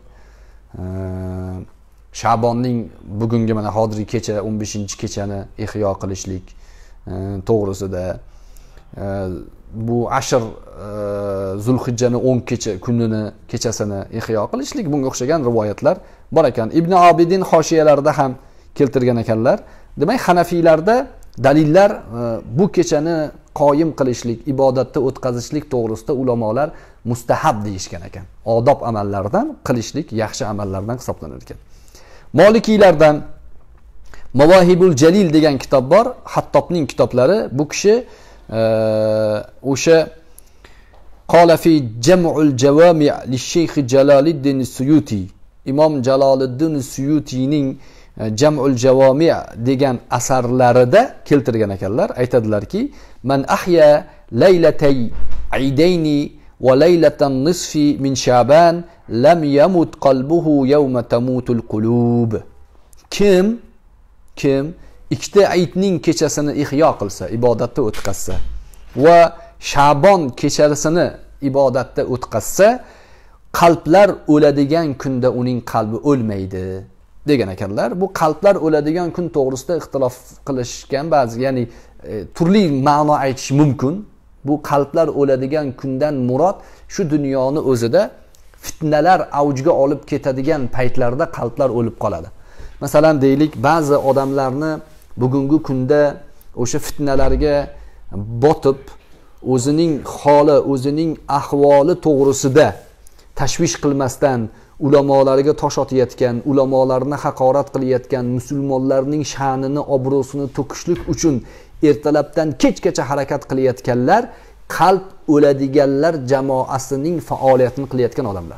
A: Sha'bonning bugungi mana hozirgi kecha o'n beshinchi kechani ihyo qilishlik to'g'risida, bu ashr Zulhijjani o'n kecha kunini kechasini ihyo qilishlik, bunga o'xshagan rivoyatlar bor ekan. Ibn Abidin hoshiyalarida ham keltirgan ekanlar. Demak, Hanafiylarda dalillar bu kechani qoyim qilishlik, ibodatda o'tkazishlik to'g'risida ulamolar mustahab deyishgan ekan. Odob amallardan qilishlik yaxshi amallardan hisoblanar ekan. Molikiylardan Mavahibul Jalil degan kitob bor. Hattobning kitoblari. Bu kishi o'sha qala fi jam'ul jawami' lish-shaykh Jaloliddin Suyuti, Imom Jaloliddin Suyutining Jam'ul Jawami' degan asarlarida keltirgan ekanlar. Aytadilarki: "Man ahya laylatay aydayni va laylatan nisfi min Sha'ban lam yamut qalbuhu yawma tamutul qulub." Kim kim ikkita Eidning kechasini ihyo qilsa, ibodatda o'tkazsa va Sha'bon kechasini ibodatda o'tkazsa, qalblar o'ladigan kunda uning qalbi o'lmaydi degan ekanlar. Bu qalblar o'ladigan kun to'g'risida ixtilof qilishgan ba'zi, ya'ni e, turli ma'no aytish mumkin. Bu qalblar o'ladigan kundan murod shu dunyoni o'zida fitnalar avjiga olib ketadigan paytlarda qalblar o'lib qoladi. Masalan, deylik, ba'zi odamlarni bugungi kunda o'sha fitnalarga botib, o'zining holi, o'zining ahvoli to'g'risida tashvish qilmasdan ulamolarga tosh otayotgan, ulamolarni haqorat qilayotgan, musulmonlarning sha'nini, obro'sini to'kishlik uchun ertalabdan kechgacha harakat qilayotganlar qalb o'ladiganlar jamoasining faoliyatini qilayotgan odamlar.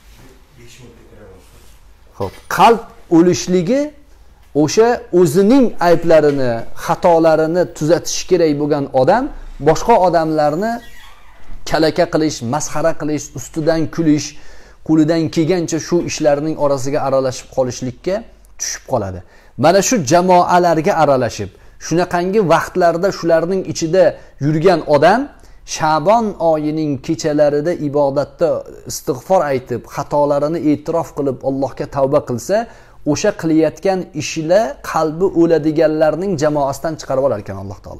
A: Xo'p, qalb o'lishligi o'sha o'zining ayblarini, xatolarini tuzatish kerak bo'lgan odam boshqa odamlarni kalaka qilish, masxara qilish, ustidan kulish, qo'lidan kelgancha shu ishlarning orasiga aralashib qolishlikka tushib qoladi. Mana shu jamoalarga aralashib, shunaqangi vaqtlarda shularning ichida yurgan odam Sha'bon oyining kechalarida ibodatda istig'for aytib, xatolarini e'tirof qilib Allohga tavba qilsa, o'sha qilayotgan ishlar qalbi o'ladiganlarning jamoasidan chiqarib olar ekan Alloh taolo.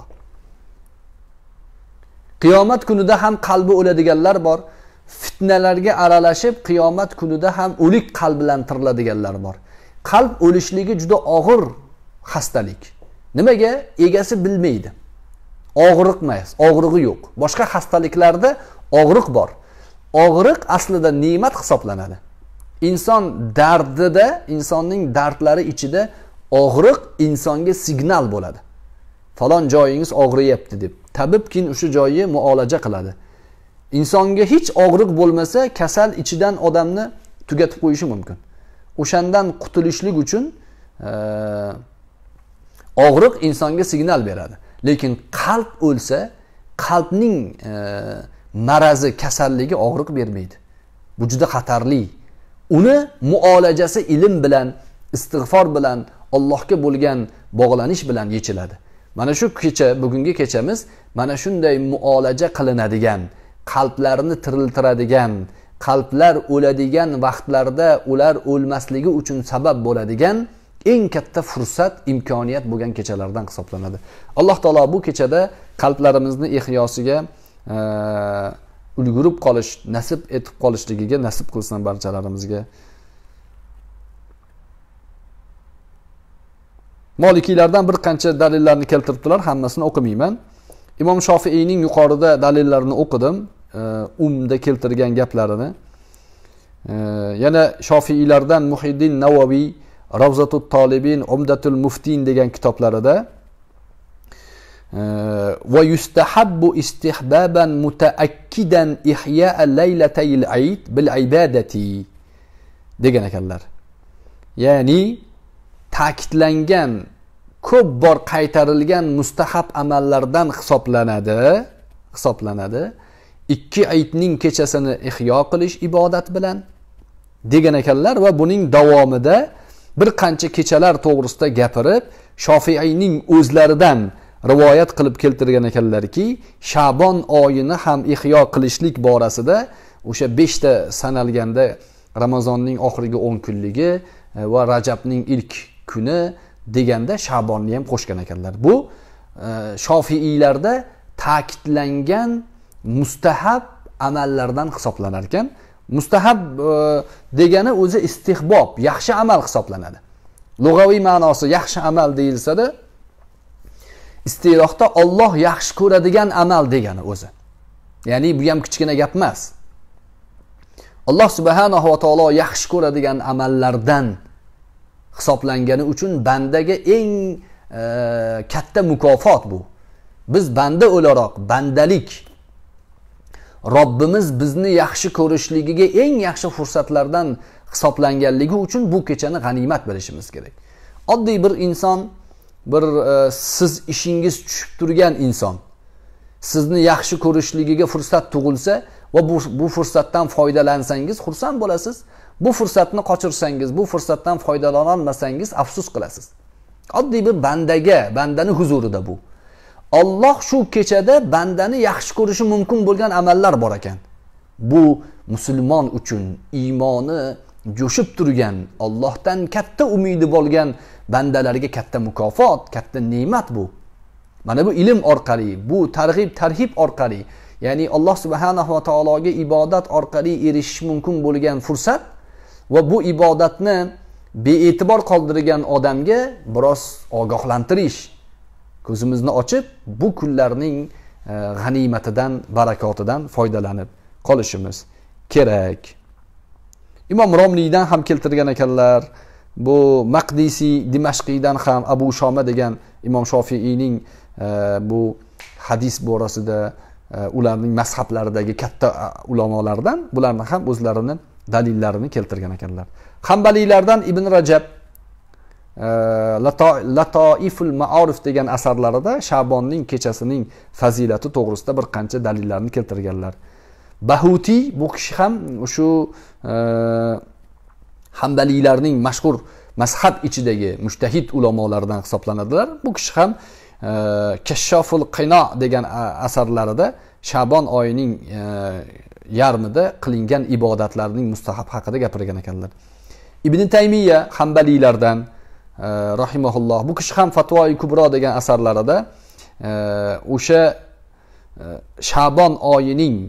A: Qiyomat kunida ham qalbi o'ladiganlar bor. Fitnalarga aralashib qiyomat kunida ham o'lik qalb bilan tiriladiganlar bor. Qalb o'lishligi juda og'ir xastalik. Nimaga? Egasi bilmaydi. Og'riq emas, og'rig'i yo'q. Boshqa xastaliklarda og'riq bor. Og'riq aslida ne'mat hisoblanadi. Inson dardida, insonning dardlari ichida og'riq insonga signal bo'ladi. Falon joyingiz og'riyapti deb. Tabib keyin o'sha joyni muolaja qiladi. Insonga hech og'riq bo'lmasa, kasal ichidan odamni tugatib qo'yishi mumkin. O'shandan qutulishlik uchun e, og'riq insonga signal beradi. Lekin qalb o'lsa, qalbning e, marazi, kasalligi og'riq bermaydi. Bu juda xatarli. Uni muolajasi ilm bilan, istig'for bilan, Allohga bo'lgan bog'lanish bilan yechiladi. Mana shu kecha, bugungi kechamiz mana shunday muolaja qilinadigan, qalblarni tiriltiradigan, qalblar o'ladigan vaqtlarda ular o'lmasligi uchun sabab bo'ladigan eng katta fursat, imkoniyat bo'lgan kechalardan hisoblanadi. Alloh taolo bu kechada qalblarimizni ihyosiga e, ulgurib qolish, nasib etib qolishligiga nasib qilsin barchalarimizga. Molikiylardan bir qancha dalillarni keltiribdilar, hammasini o'qimayman. Imom Shofiiyning yuqorida dalillarini o'qidim, umda keltirgan gaplarini. Yana Shofiiylardan Muhiddin Navaviy Ravzatut Talibin, Umdatul Muftin degan kitoblarida va yustahabbu istihbaban mutaakkidan ihya'a laylatayil ayd bil ibadati degan ekanlar. Ya'ni ta'kidlangan, ko'p bor qaytarilgan mustahab amallardan hisoblanadi, hisoblanadi. Ikki aytning kechasini ihyo qilish ibodat bilan degan ekanlar va buning davomida bir qancha kechalar to'g'risida gapirib, Shofiiyning o'zlaridan rivoyat qilib keltirgan ekanlarki, Sha'bon oyini ham ihyo qilishlik borasida o'sha besh ta sanalganda Ramazonning oxirgi o'n kunligi va Rajabning ilk kuni deganda Sha'bonni ham qo'shgan ekanlar. Bu Shofiiylarda ta'kidlangan mustahab amallardan hisoblanar ekan. Mustahab e, degani o'zi istihbob, yaxshi amal hisoblanadi. Lug'aviy ma'nosi yaxshi amal deyilsa-da, istirohda Alloh yaxshi ko'radigan amal degani o'zi. Ya'ni bu ham kichkina gap emas. Alloh subhanahu va taolo yaxshi ko'radigan amallardan hisoblangani uchun bandaga eng e, katta mukofot bu. Biz banda o'laroq bandalik Robbimiz bizni yaxshi ko'rishligiga eng yaxshi fursatlardan hisoblanganligi uchun bu kechani g'animat bilishimiz kerak. Oddiy bir inson, bir e, siz ishingiz tushib turgan inson sizni yaxshi ko'rishligiga fursat tug'ilsa va bu, bu fursatdan foydalansangiz xursand bo'lasiz. Bu fursatni qochirsangiz, bu fursatdan foydalana olmasangiz afsus qilasiz. Oddiy bir bandaga, bandani huzurida bu. Alloh shu kechada bandani yaxshi ko'rishi mumkin bo'lgan amallar bor ekan. Bu musulmon uchun iymoni jo'shib turgan, Allohdan katta umidi bo'lgan bandalarga katta mukofot, katta ne'mat bu. Mana bu ilm orqali, bu targ'ib tarhib orqali, ya'ni Alloh subhanahu va taologa ibodat orqali erishish mumkin bo'lgan fursat va bu ibodatni bee'tibor qoldirgan odamga biroz ogohlantirish, ko'zimizni ochib bu kunlarning g'animatidan, barakotidan foydalanib qolishimiz kerak. Imom Romliydan ham keltirgan ekanlar. Bu Maqdisi Dimashqiydan ham Abu Shoma degan Imom Shofiiyning bu hadis borasida ularning mazhablaridagi katta ulamolardan, bularni ham o'zlarini dalillarini keltirgan ekanlar. Hanbaliylardan Ibn Rajab Latoiful Ma'arif degan asarlarida Sha'bonning kechasining fazilati to'g'risida bir qancha dalillarni keltirganlar. Bahuti bu kishi ham shu Hanbaliylarning mashhur mazhab ichidagi mujtahid ulamolardan hisoblanadilar. Bu kishi ham Kashshoful Qino degan asarlarida Sha'bon oyining yarmida qilingan ibodatlarning mustahab haqida gapirgan ekanlar. Ibn Taymiya Hanbaliylardan rahimahulloh bu kishi ham Fatvo-i Kubro degan asarlarida o'sha Sha'bon oyining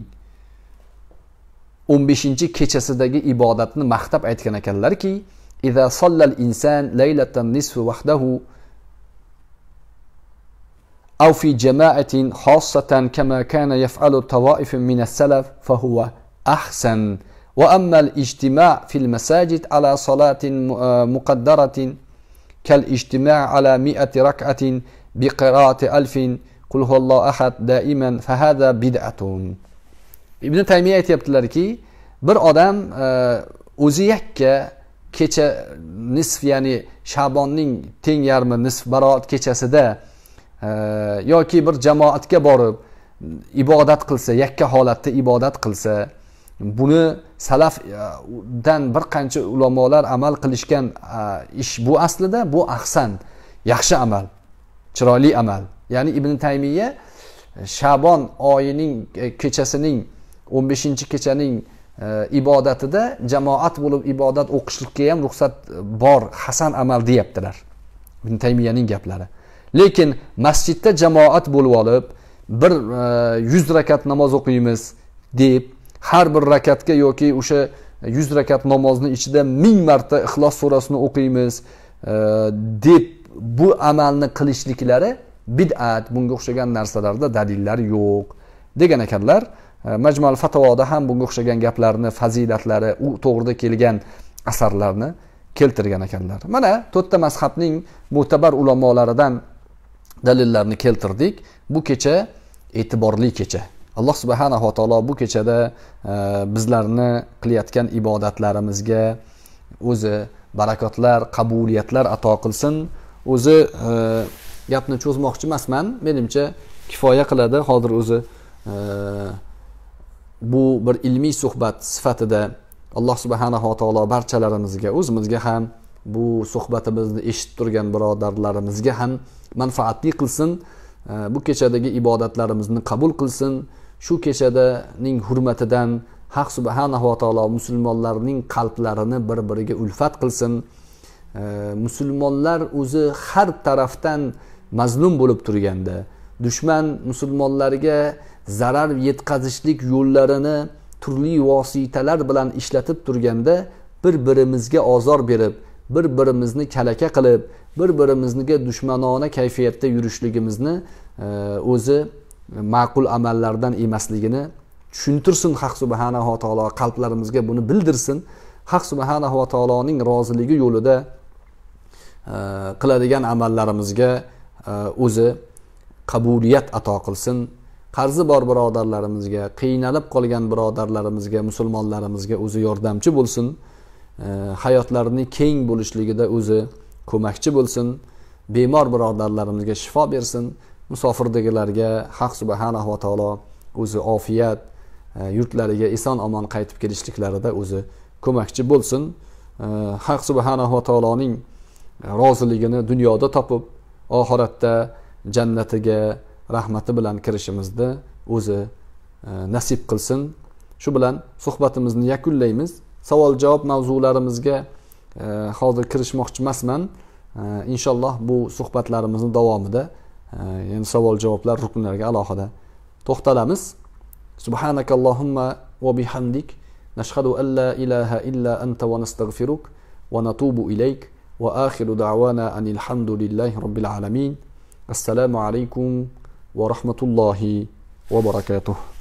A: o'n beshinchi kechasidagi ibodatni maqtab aytgan ekanlarki, "Iza sallal insan laylatan nisfi wahdahu aw fi jama'atin khassatan kama kana yaf'alu tawaif min as-salaf fa huwa ahsan wa amma al-ijtima' fi al-masajid ala salatin muqaddaratin kal ijtima' ala mi'ati rak'atin bi qira'ati alfin qul huvallohu ahad daiman fa hada bid'atun." Ibn Taymiya aytibdilarki, bir odam o'zi yakka kecha nisf, ya'ni Sha'bonning teng yarmi nisf baroat kechasida yoki bir jamoatga borib ibodat qilsa, yakka holatda ibodat qilsa, buni salafdan bir qancha ulamolar amal qilishgan ish bu aslida bu ahsan, yaxshi amal, chiroyli amal. Ya'ni Ibn Taymiya Sha'bon oyining kechasining o'n beshinchi kechaning ibodatida jamoat bo'lib ibodat o'qishlikka ham ruxsat bor, hasan amal deyaptilar. Ibn Taymiyaning gaplari. Lekin masjidda jamoat bo'lib olib, bir yuz rakat namoz o'qiymiz deb, har bir rakatga yoki o'sha yuz rakat namozni ichida ming marta Ixlos surasini o'qiymiz deb bu amalni qilishliklari bid'at, bunga o'xshagan narsalarda dalillar yo'q degan ekanlar. Majmual Fatavoda ham bunga o'xshagan gaplarni, fazilatlari, u to'g'rida kelgan asarlarni keltirgan ekanlar. Mana to'rtta mazhabning mo'tabar ulamolaridan dalillarni keltirdik. Bu kecha e'tiborli kecha. Alloh subhanahu va taolo bu kechada bizlarni qilayotgan ibodatlarimizga o'zi barakotlar, qabuliyatlar ato qilsin. O'zi gapni cho'zmoqchi emasman, menimcha kifoya qiladi. Hozir o'zi bu bir ilmiy suhbat sifatida Alloh subhanahu va taolo barchalarimizga, o'zimizga ham, bu suhbatimizni eshitib turgan birodarlarimizga ham manfaatli qilsin. Bu kechadagi ibodatlarimizni qabul qilsin. Shu kechadaning hurmatidan Haq subhanahu va taolo musulmonlarning qalblarini bir-biriga ulfat qilsin. Musulmonlar o'zi har tarafdan mazlum bo'lib turganda, dushman musulmonlarga zarar yetkazishlik yo'llarini turli vositalar bilan ishlatib turganda, bir-birimizga ozor berib, bir-birimizni kalaka qilib, bir-birimizga dushmanona kayfiyatda yurishligimizni o'zi ma'qul amallardan emasligini tushuntirsin Haq subhanahu va taolo, qalblarimizga buni bildirsin. Haq subhanahu va taoloning roziligi yo'lida qiladigan amallarimizga o'zi qabuliyat ato qilsin. Qarzi bor birodarlarimizga, qiynalib qolgan birodarlarimizga, musulmonlarimizga o'zi yordamchi bo'lsin. Hayotlarining keng bo'lishligida o'zi ko'makchi bo'lsin. Bemor birodarlarimizga shifo bersin. Musofirdagilarga Haq subhanahu va taolo o'zi ofiyat, yurtlariga eson omon qaytib kelishliklarida o'zi ko'makchi bo'lsin. Haq subhanahu va taoloning roziligini dunyoda topib, oxiratda jannatiga rahmati bilan kirishimizni o'zi nasib qilsin. Shu bilan suhbatimizni yakunlaymiz. Savol-javob mavzularimizga hozir kirishmoqchi emasman. Inshaalloh bu suhbatlarimizning davomida yana savol-javoblar ruknlariga alohida to'xtalamiz. Subhanakallohumma va bihamdik nashhadu an la ilaha illa anta va nastaghfiruk va natubu ilayk va akhiru da'wana anil hamdulillahi robbil alamin. Assalomu alaykum va rahmatullohi va barakatuh.